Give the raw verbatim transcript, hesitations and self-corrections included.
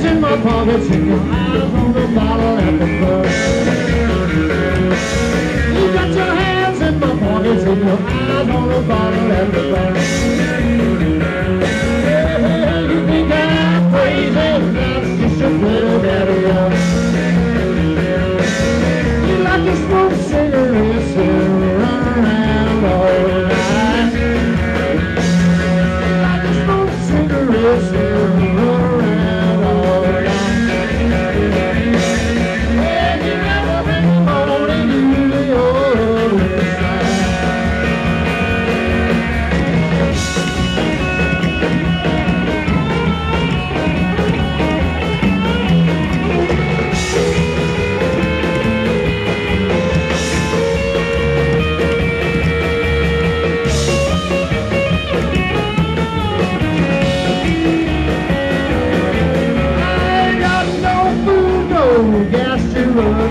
in my pockets and your eyes on the bottle at the bar. You got your hands in my pockets and your eyes on the bottle at the bar. Yeah, you think I'm crazy, that's just your little daddy. You like to smoke cigarettes and run around all night. You like to smoke cigarettes and run around all night. And you never in the morning you the old side. I ain't got no food, no gas to run.